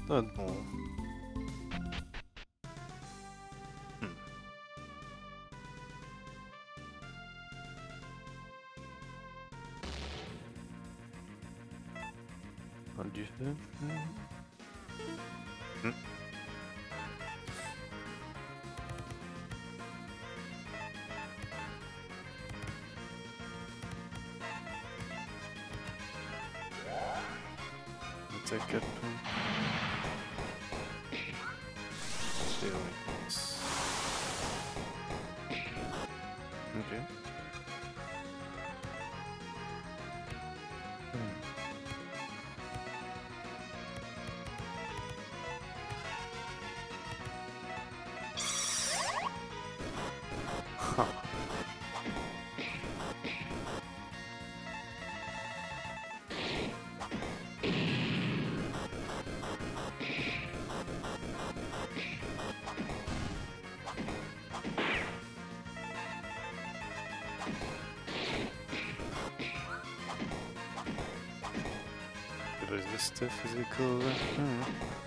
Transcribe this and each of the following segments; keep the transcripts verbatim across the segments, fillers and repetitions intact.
doit être bon. Hmm. Prendre du feu. Hmm. Hmm. Attaque à tout. Théorique. Ok. Hmm. Resist physical. Hmm.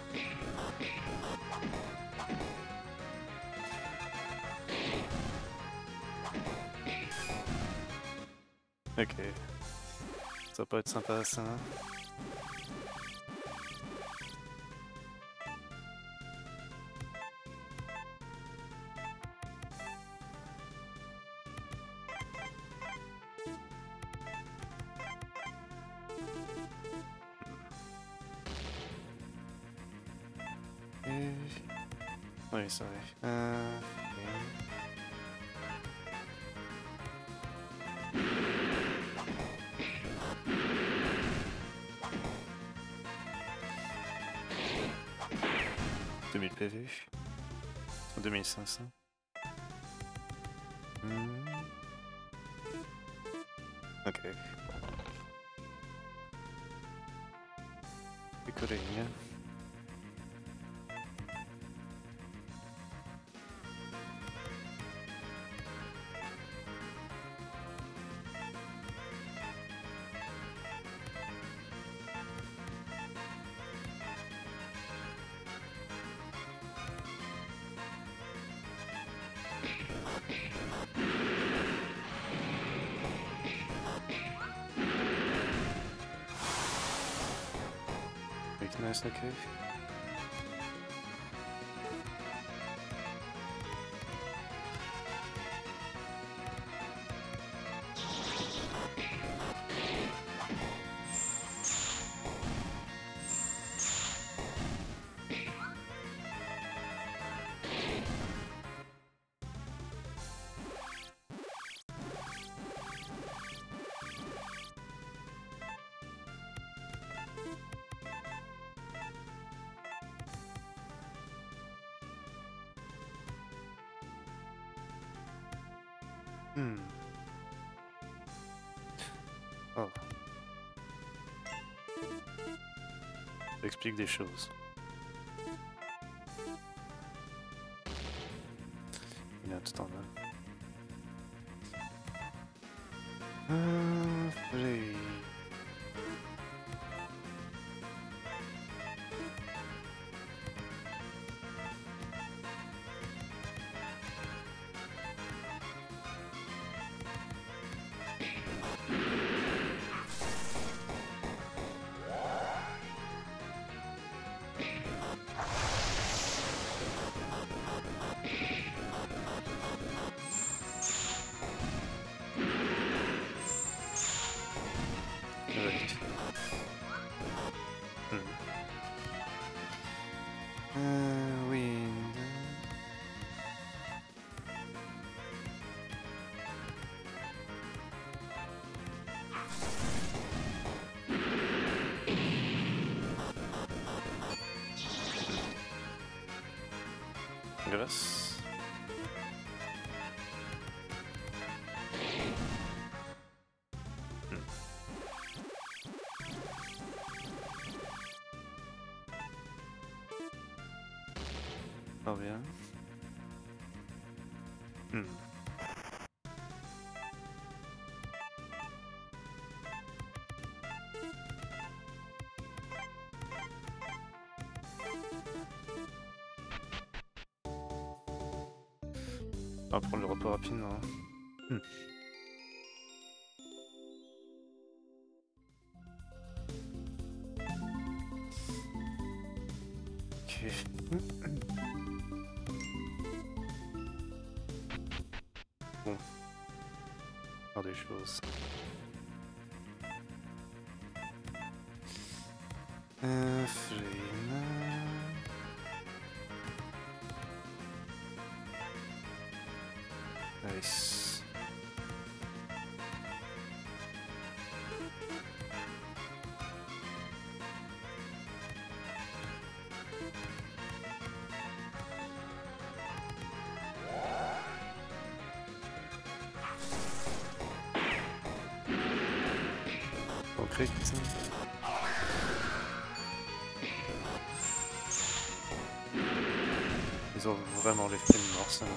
Ok. Ça peut être sympa ça. Et... Oui, c'est vrai. Euh... deux mille P V. deux mille cinq cents. Hmm. Ok. Pickering. Weakness, okay. Hmm. Oh. Ça explique des choses. Il y a tout en bas. Euh, j'ai... Right. Hmm. Euh, wind. Grâce. Hmm. Pas bien. Hmm. Ah, pour le repos rapide, non. Hmm. Ok. Bon. Faire des choses. Euh, Flame. Nice. Bon crit. Ils ont vraiment les flames morts, ça.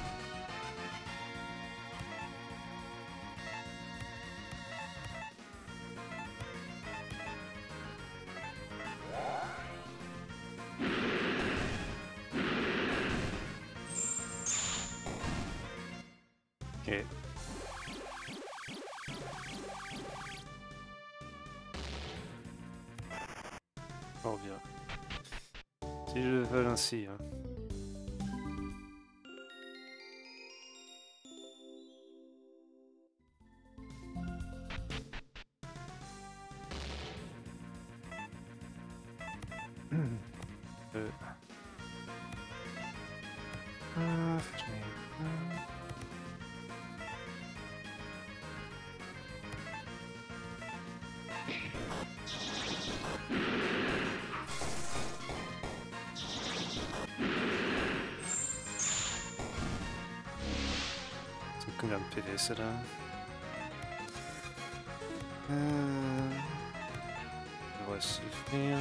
Ok. Fort bien. Si je le veux ainsi, hein. euh. Ah, c'est combien de P V c'est là? Euh... Ça devrait suffire.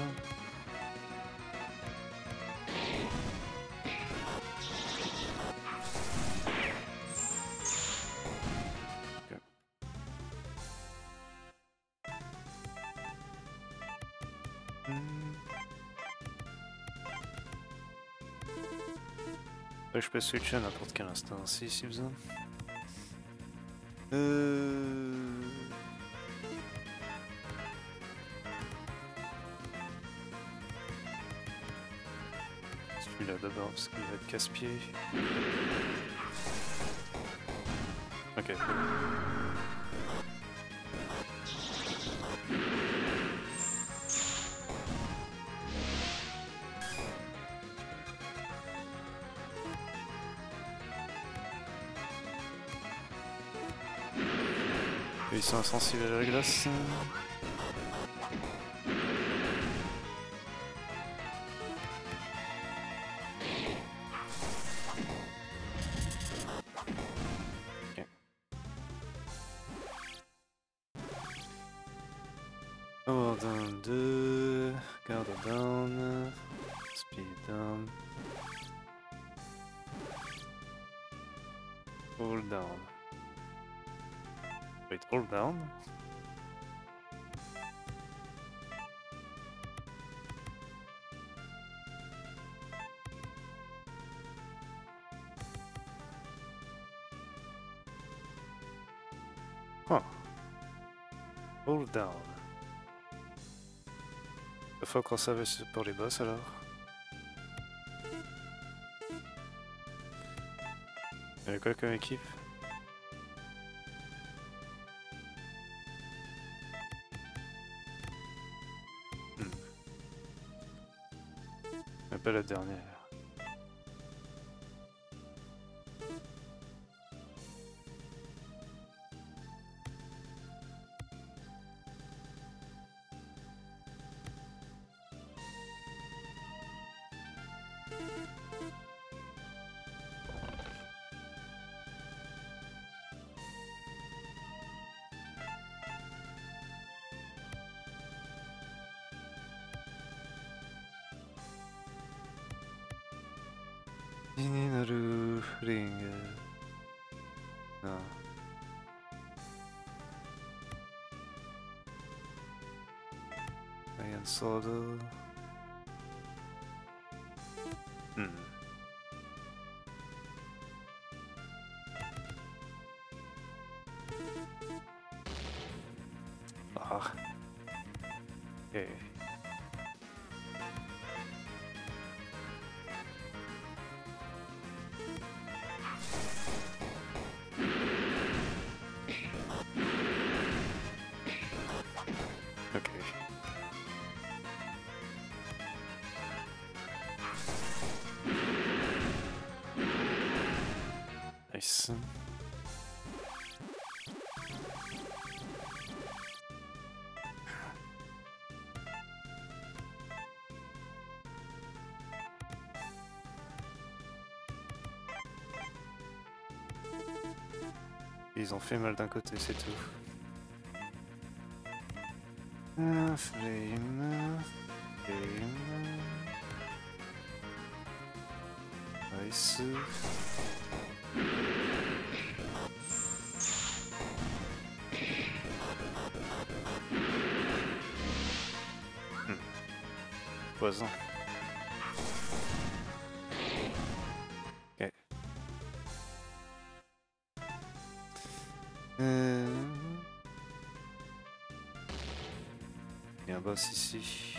Je peux switcher à n'importe quel instant aussi si besoin. Euh... Celui-là d'abord parce qu'il va être casse-pied. Ok. Ils sont insensibles à la glace. Ok. Power down deux, guard down, speed down, all down. Wait, all down? Huh. All down. Il faut qu'on savait pour les boss alors. Il y a quoi comme équipe? Hmm. Mais pas la dernière. Ninaru ring. Non. Iron Sword. Hmm. Ah. Ok. Ok. Nice. Ils ont fait mal d'un côté, c'est tout. Ah, flame. Flame. Nice. Hmm. Poison. Ok. Euh... Il y a un boss ici.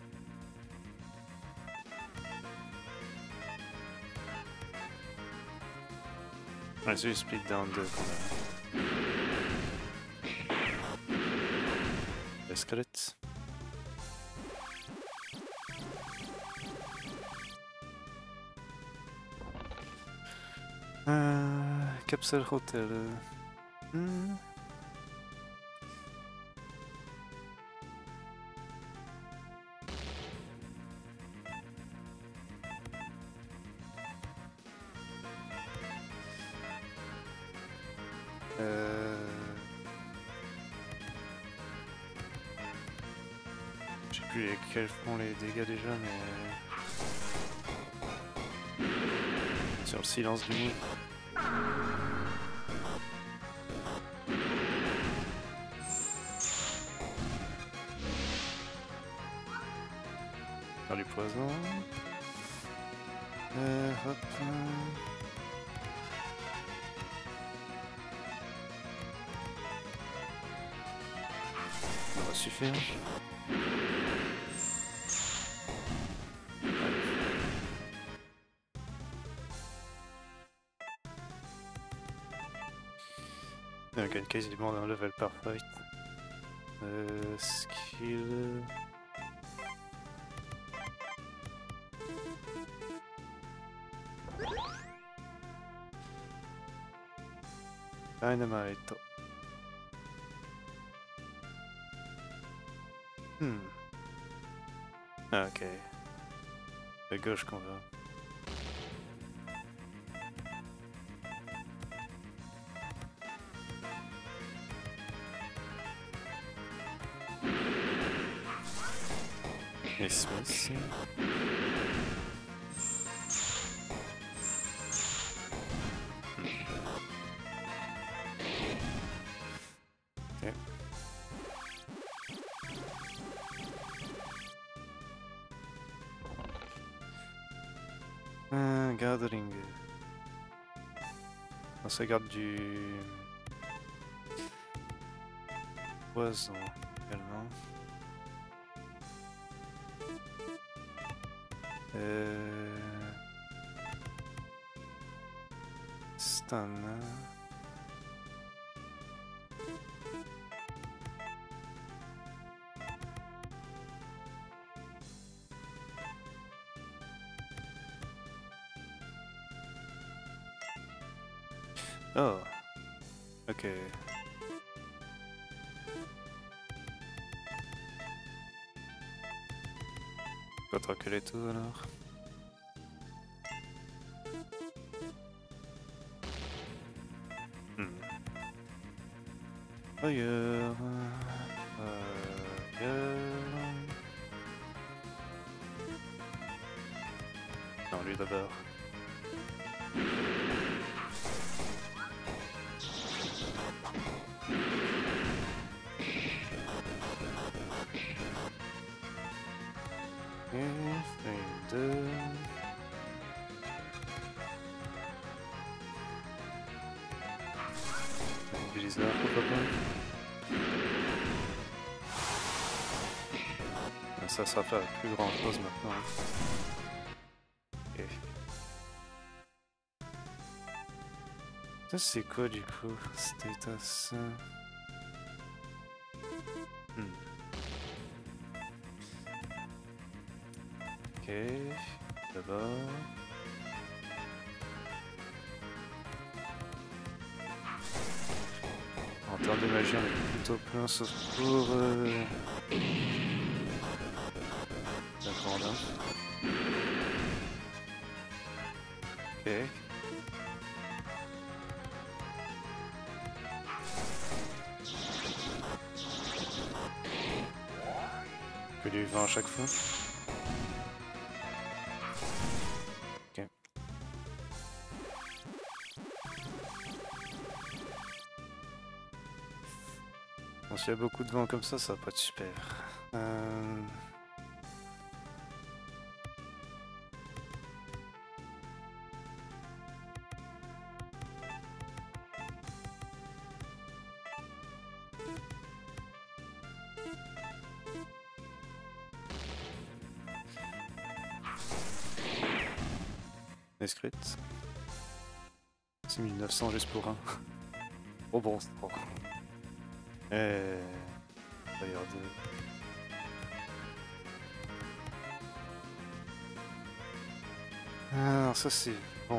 Ouais, c'est split down deux quand même. Le squelette. Euh, Capsule Hotel. Hmm. Euh... Je sais plus quels font les dégâts déjà, mais... Sur le silence du move. Faire du poison. Euh, hop. Ça va suffire. On gagne quasiment un level par fight. Euh, skill... Dynamite. Hmm. Ah, ok. À gauche qu'on va. Et Smith. Ok. Un gathering. On se garde du poison également. Euh... Stun. Oh, ok. Faut te reculer tout alors. Hmm. Ailleurs. Ailleurs. Non, lui d'abord. Et deux. Blizzard, pourquoi pas. Ça sera pas plus grand chose maintenant. Ok. Ça c'est quoi du coup? Status. Hmm. Ok. D'abord. En termes de magie, on est plutôt plein, sauf pour euh... la grande. Ok. Que du vent à chaque fois. Ok. Bon, s'il y a beaucoup de vent comme ça, ça va pas être super. Euh... Escrite. six mille neuf cents juste pour un. Oh bon, c'est trop. Et... D'ailleurs deux. Alors ça c'est bon.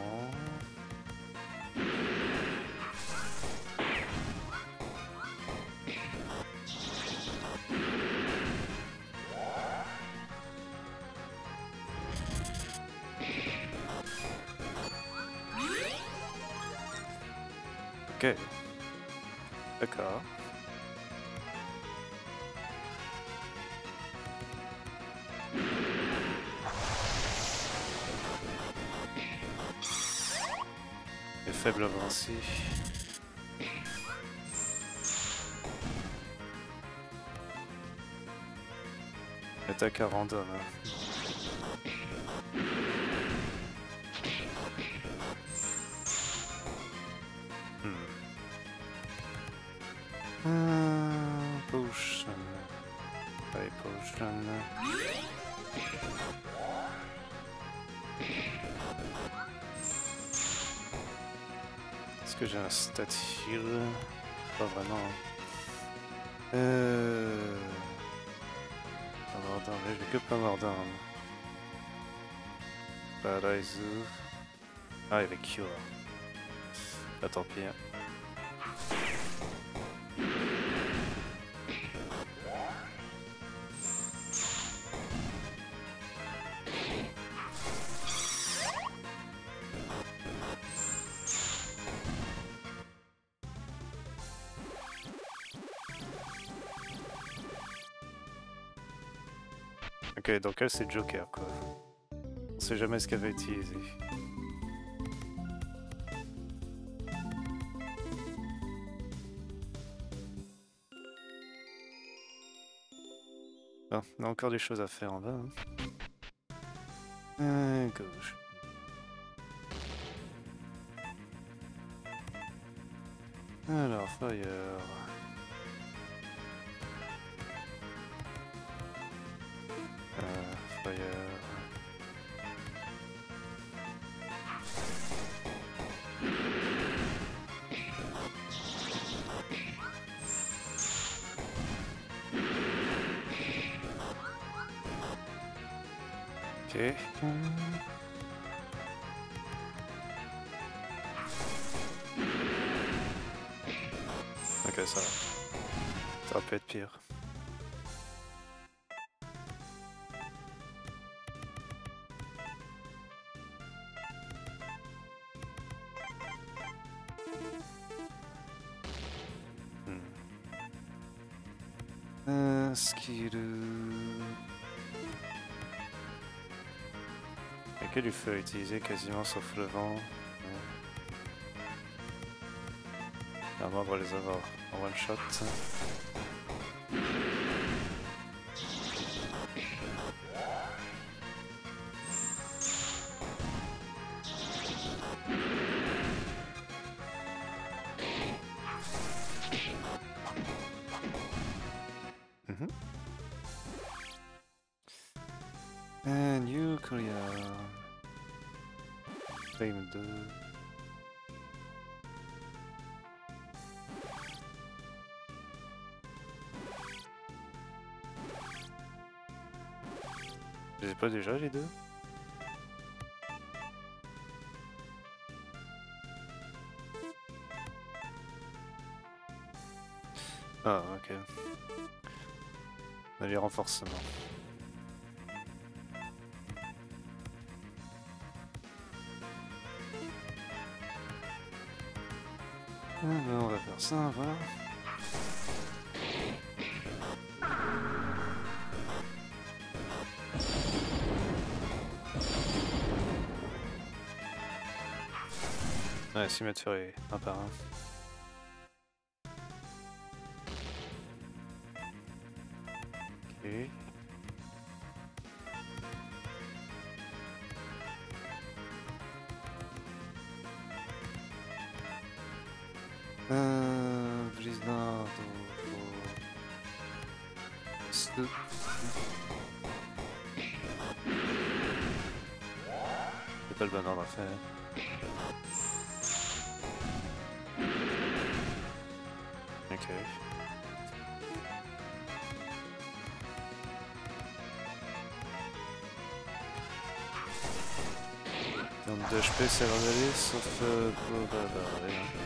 Ok. D'accord. Et faible avancée. Attaque à random. Hmm. Euh, potion. Pas potion. Est-ce que j'ai un stat heal? Pas vraiment. Euh... Power down, j'ai que power down. Paralyze. Ah, il y avait cure. Ah, tant pis. Hein. Ok, donc elle c'est Joker quoi. On sait jamais ce qu'elle va utiliser. Bon, on a encore des choses à faire en bas. Hein. Euh, gauche. Alors, fire. Euh, fire. Ok. Ok, ça va. Ça peut être pire. Hmm. Euh, skill. Il n'y a que du feu à utiliser quasiment sauf le vent. À moins de les avoir en one shot. Mm-hmm. Euh, Nuclear. Flame deux. Je les ai pas déjà les deux? Ah ok. On a les renforcements. Ah ben on va faire ça, voilà. Ouais, six mètres ferrés, un par un. Ok. Euh... Blizzard... C'est pas le bon ordre à faire. Ok. En termes de H P, ça va aller, sauf euh, pour bah, bah, ouais, hein.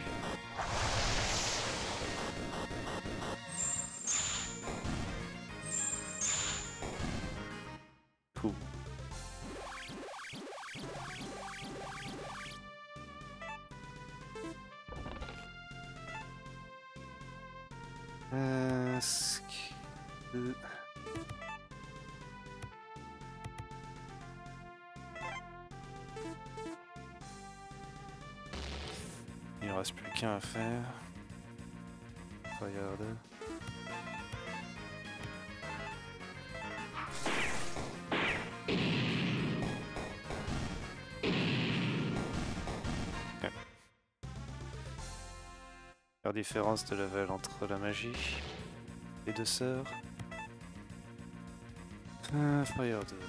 Cool. Euh, skill... Il ne reste plus qu'un à faire. Regarde. Okay. La différence de level entre la magie et deux sœurs. Euh, Fire deux.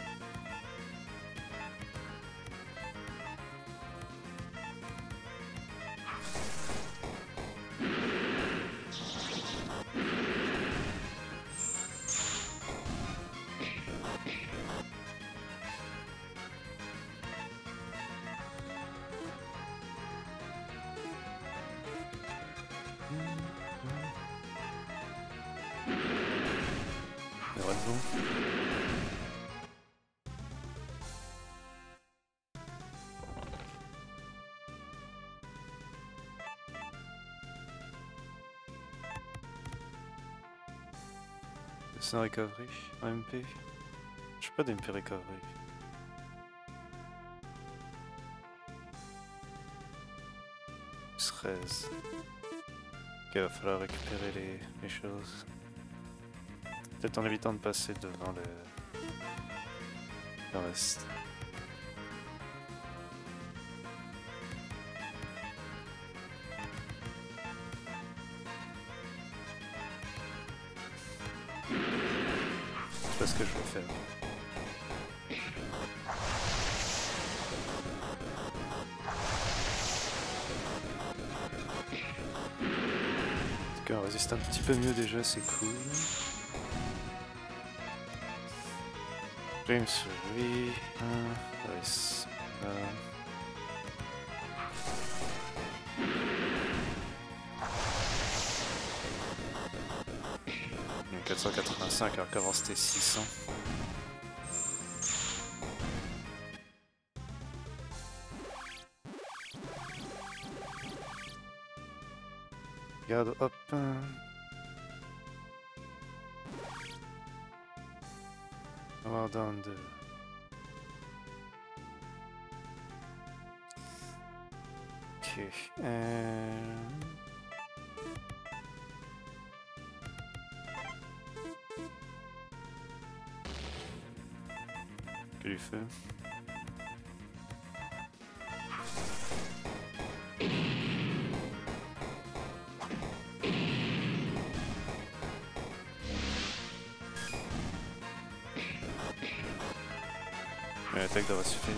C'est un recovery en M P. Je sais pas d'M P recovery. treize. Ok, il va falloir récupérer les, les choses. Peut-être en évitant de passer devant le, le reste. C'est pas ce que je vais faire. En tout cas, on résiste un petit peu mieux déjà, c'est cool. James Fury, un, Ice, un. quatre cent quatre-vingt-cinq alors qu'avant c'était six cents. Regarde, hop. Avoir down deux. Ok. Euh... Que du feu. Mais l'attaque devrait suffire.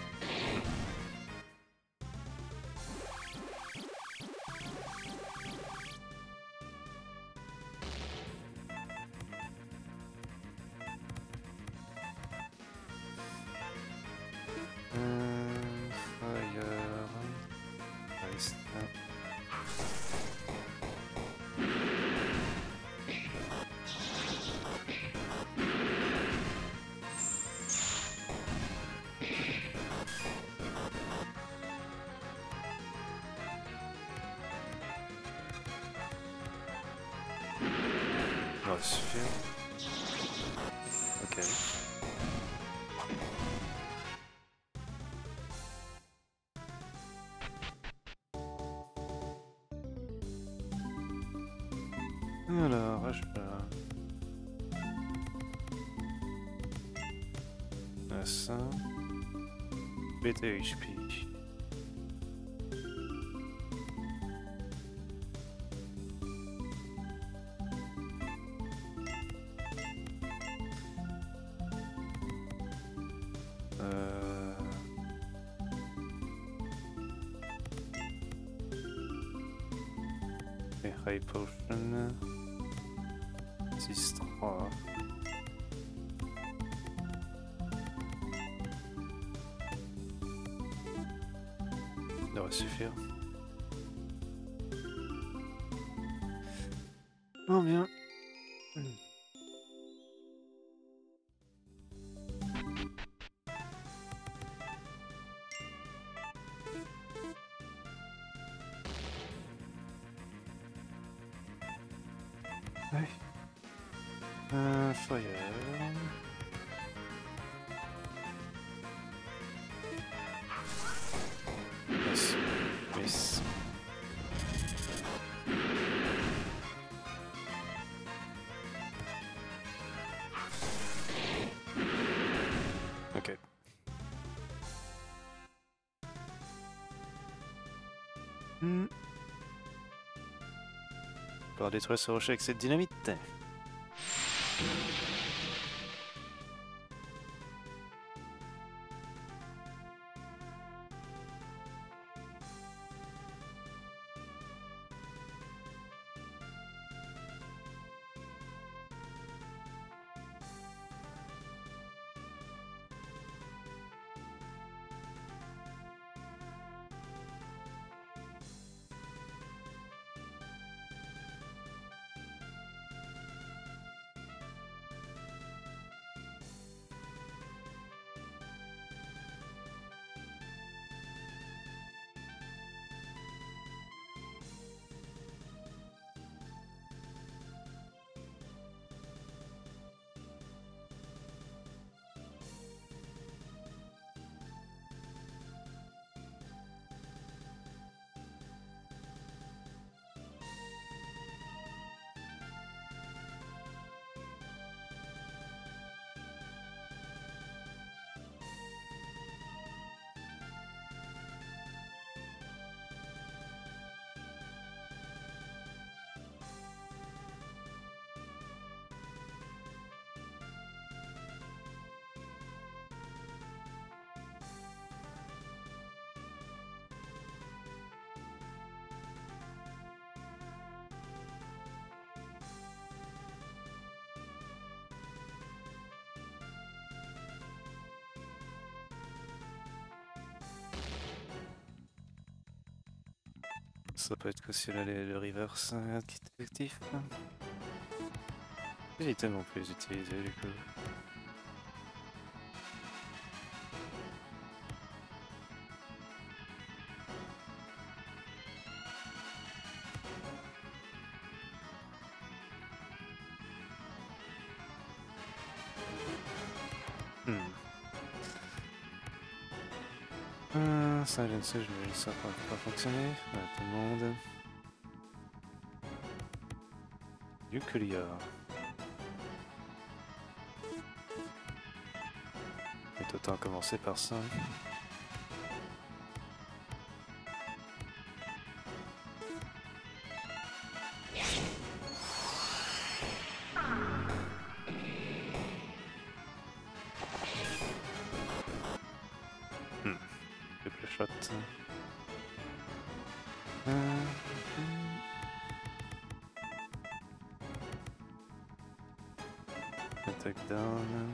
Ça va suffire. Ok. Alors, je vais... ça. B T H P. High Potion six trois. Ça devrait suffire. Oh bien. Ouais. Euh, fire. Yes. Yes. Ok. Hmm. On va détruire ce rocher avec cette dynamite. Ça peut être aussi là le, le reverse euh, qui est actif. Il est tellement plus utilisé du coup. Hmm. Euh, Silencer, je me dis ça va pas fonctionner. Ouais, tout le monde. Euclia. Et autant commencer par ça. shot. Euh, Attack down.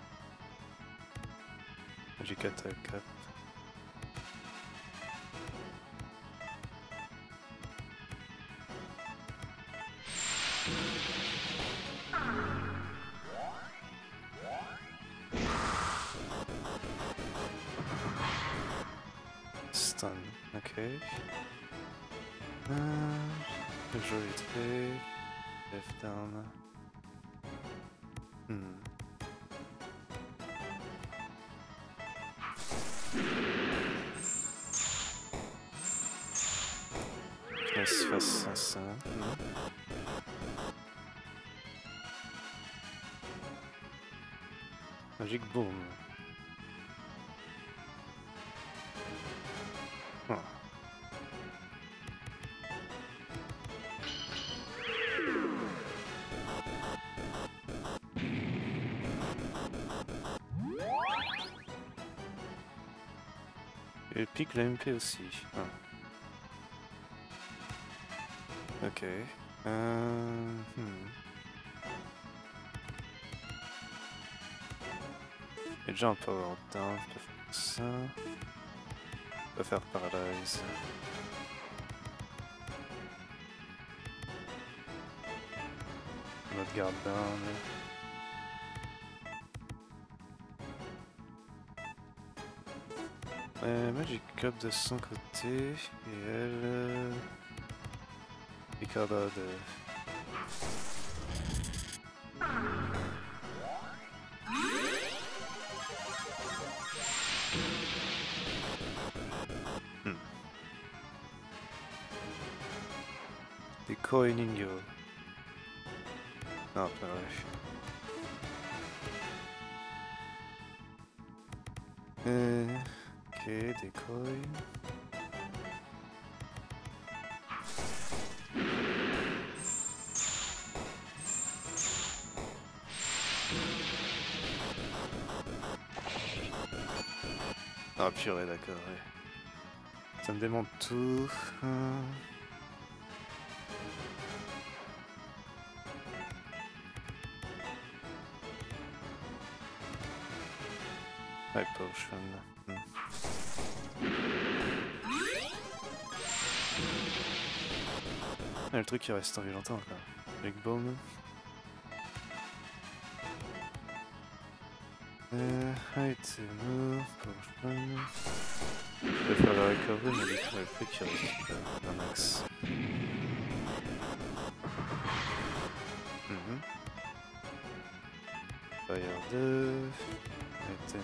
Magic attack up. Stun, ok. Euh, joli truc. Left down. Hmm. Laisse face à ça. Non. Magic Boom. Oh. Il pique la M P aussi. Ah. Ok. Euh... Hmm. Il y a déjà un power down, je peux faire ça. Je peux faire paralyze. Notre garde down. Euh, Magic Club de son côté, et elle... Euh... Ricarda de... Hmm. Decoy Ningyo. Non, pas vrai. Euh... Ok, decoy. Ah purée, d'accord, ouais. Ça me démonte tout. Hum. High potion. Hum. Ah, le truc il reste en vie longtemps encore. Big Bomb. Euh, item, potion. Je vais faire la recovery, mais du coup, le truc il reste euh, un max. Mm-hmm. Fire deux. Item.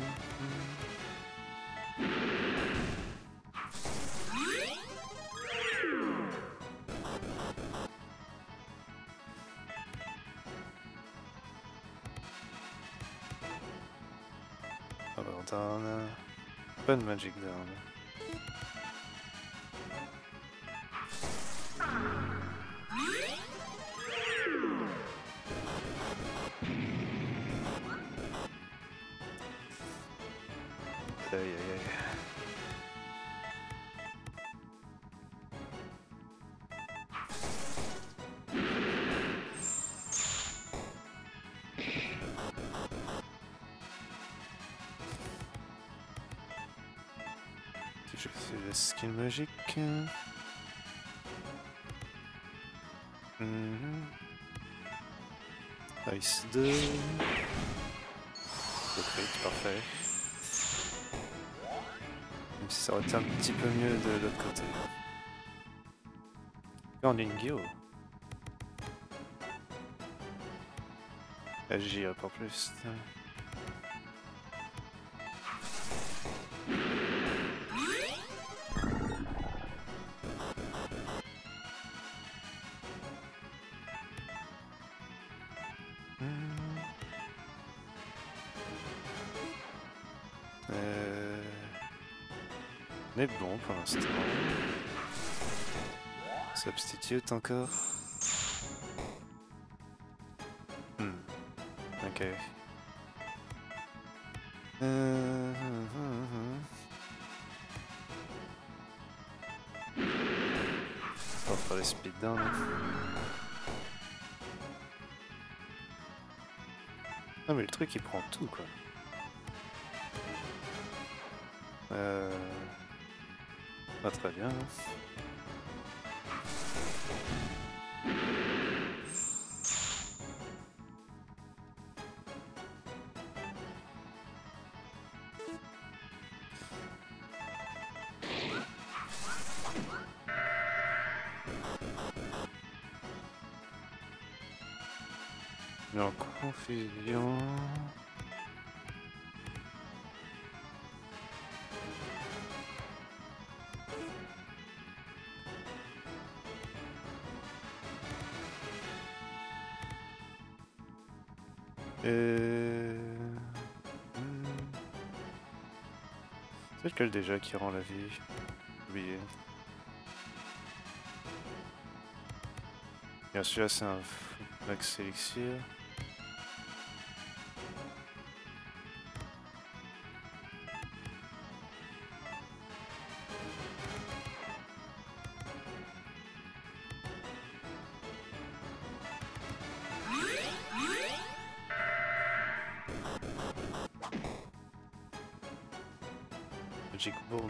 Alors, down. Pas de magic down. Aïe aïe aïe. Si je fais le skill magique. Mm-hmm. Ice deux. Le crit, parfait. Même si ça aurait été un petit peu mieux de l'autre côté. Ningyo. Agir pour plus. Euh... On est bon pour l'instant. Substitute encore. Hmm. Ok. Euh... On va faire les speedruns. Ah mais le truc il prend tout quoi. Euh... Pas très bien. Il est en confusion. Et... Hmm. C'est lequel déjà qui rend la vie? Oublié. Bien sûr, c'est un max élixir. Magic Boom.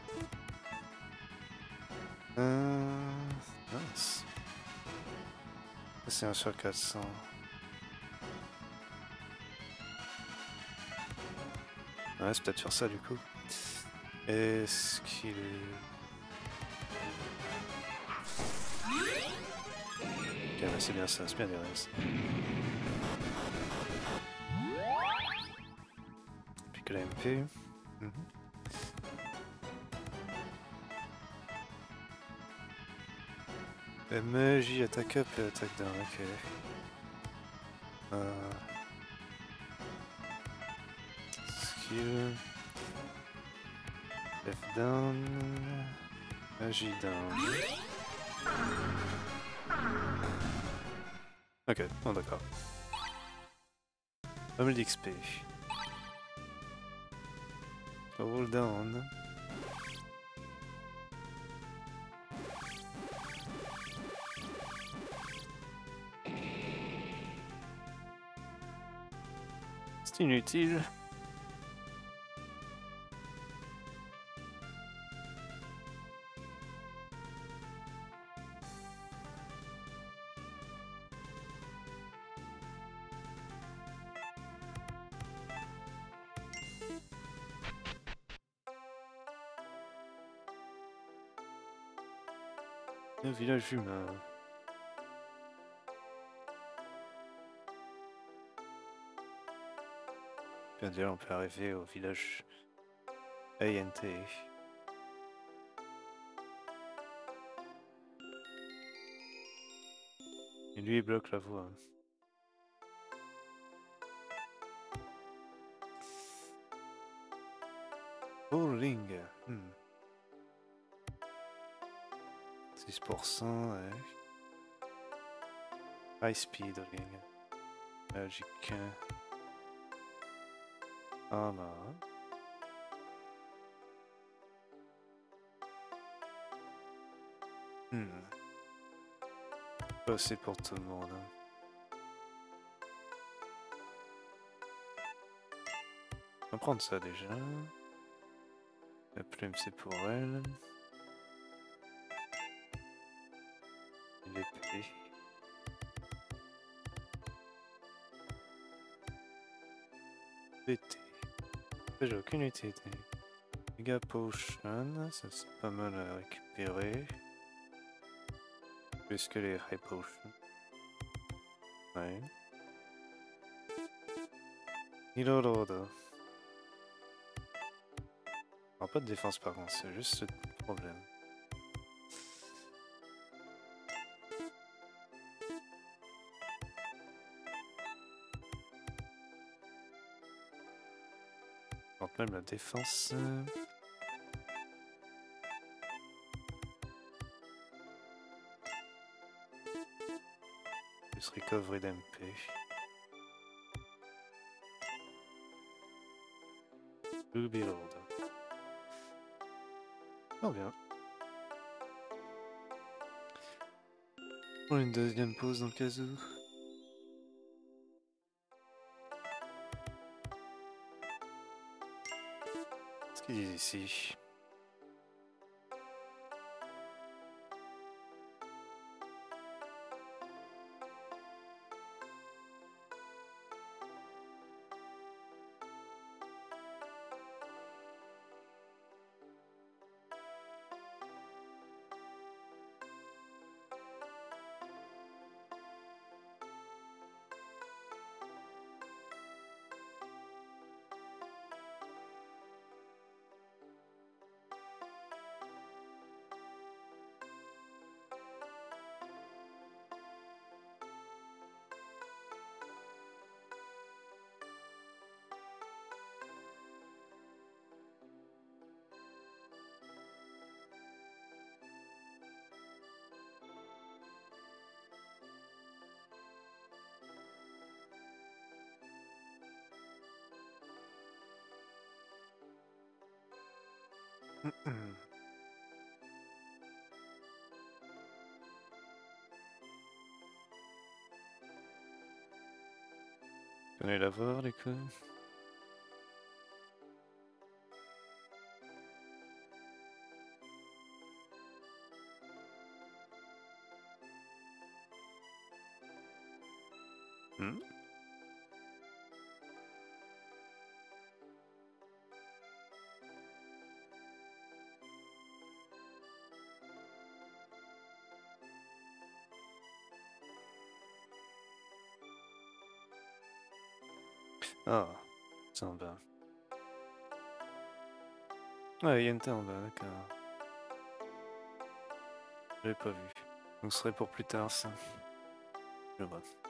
Euh... Mince. C'est un sur quatre cents. Ouais, c'est peut-être sur ça du coup. Est-ce qu'il... Ok, bah c'est bien ça, c'est bien des restes. Puis que la M P. Mm-hmm. Magie, attaque up et attaque down, ok. Euh... Skill... F down... Magie down... Ok, bon d'accord. Pas mal d'X P. Roll down... C'est inutile. Un village humain. Bien dire, on peut arriver au village A N T. Et lui il bloque la voie. Bowling. Hmm. six pour cent. Ouais. High speed bowling. Magic. Ah là. Hmm. Pas assez pour tout le monde. Hein. On va prendre ça déjà. La plume c'est pour elle. L'épée. L'été. J'ai aucune utilité. Mega Potion, ça c'est pas mal à récupérer. Plus que les High Potions. Ouais. Hilo Rodo. Alors pas de défense par contre, c'est juste ce problème. Donc même la défense. Plus recovery d'M P. Ruby Road. Oh bien. Prends une deuxième pause dans le cas où. Qu'est-ce qu'ils disent ici? Venez la voir, les coups. Hmm? Ah, c'est en bas. Ouais, Yen était en bas, d'accord. Je l'ai pas vu. Donc ce serait pour plus tard, ça. Je vois.